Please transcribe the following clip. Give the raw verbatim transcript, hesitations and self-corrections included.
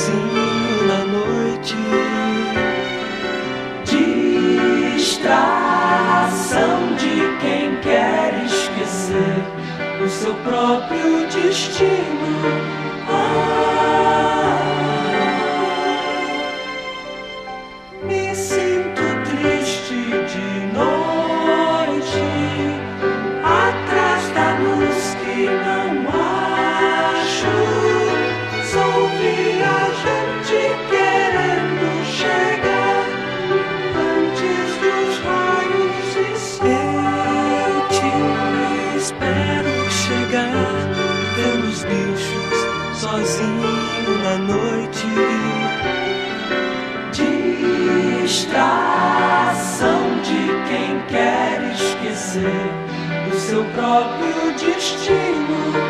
sozinho na noite. Distração de quem quer esquecer o seu próprio destino. Ah, me sinto triste de noite, atrás da luz que não acho. Sou viajante querendo chegar antes dos raios e Eu te espero chegar, vendo os bichos sozinho na noite. Distração de quem quer esquecer o seu próprio destino.